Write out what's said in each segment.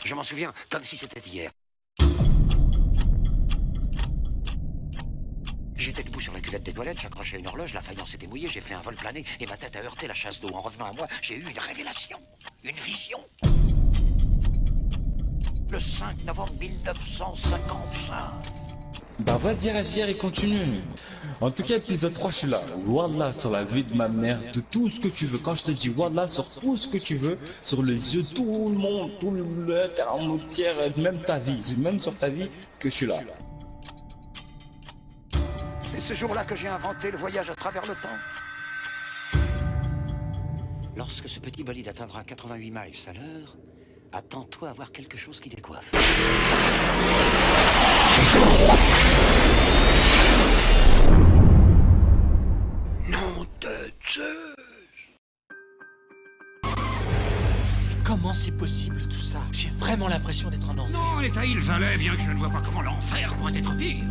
Je m'en souviens comme si c'était hier. J'étais debout sur la cuvette des toilettes, j'accrochais une horloge, la faïence était mouillée, j'ai fait un vol plané et ma tête a heurté la chasse d'eau. En revenant à moi, j'ai eu une révélation, une vision. Le 5 novembre 1955. Bah va dire Agir et continue. En tout cas, épisode 3, je suis là. Wallah, sur la vie de ma mère, de tout ce que tu veux. Quand je te dis Wallah, sur tout ce que tu veux, sur les yeux de tout le monde, tout le terrain entière, même ta vie, même sur ta vie, que je suis là. C'est ce jour-là que j'ai inventé le voyage à travers le temps. Lorsque ce petit bolide atteindra 88 miles à l'heure, attends-toi à voir quelque chose qui décoiffe. Nom de Zeus! Comment c'est possible tout ça? J'ai vraiment l'impression d'être en enfer. Non, l'état il fallait, bien que je ne vois pas comment l'enfer pourrait être pire.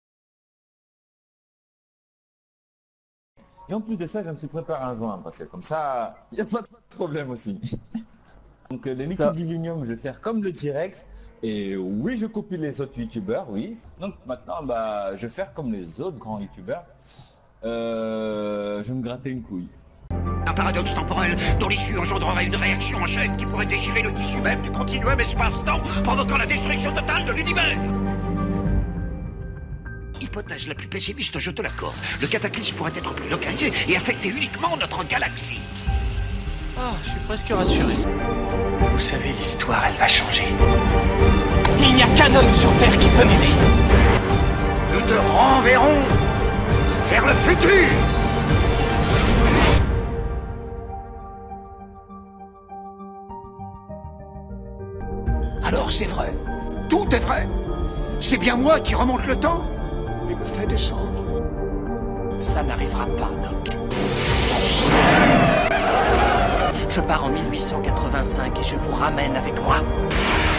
Et en plus de ça, je me suis préparé un joint, parce que comme ça, il n'y a pas de problème aussi. Donc les liquides d'illuminum, je vais faire comme le T-Rex. Et oui, je copie les autres youtubeurs, oui. Donc maintenant, bah, je vais faire comme les autres grands youtubeurs. Je vais me gratter une couille. Un paradoxe temporel dont l'issue engendrerait une réaction en chaîne qui pourrait déchirer le tissu même du continuum espace-temps, provoquant la destruction totale de l'univers. Hypothèse la plus pessimiste, je te l'accorde. Le cataclysme pourrait être plus localisé et affecter uniquement notre galaxie. Ah, je suis presque rassuré. Vous savez, l'histoire, elle va changer. Il n'y a qu'un homme sur Terre qui peut m'aider. Nous te renverrons vers le futur. Alors c'est vrai, tout est vrai. C'est bien moi qui remonte le temps et me fait descendre. Ça n'arrivera pas, Doc. Je pars en 1885 et je vous ramène avec moi.